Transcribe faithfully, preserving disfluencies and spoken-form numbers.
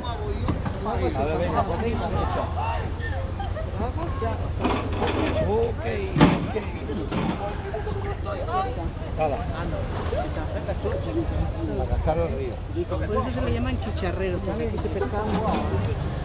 A ver, venga, poquito, mucho. Ok, ok. Hala. La cascada del río. Por eso se le llaman chicharreros, porque aquí se pescaban.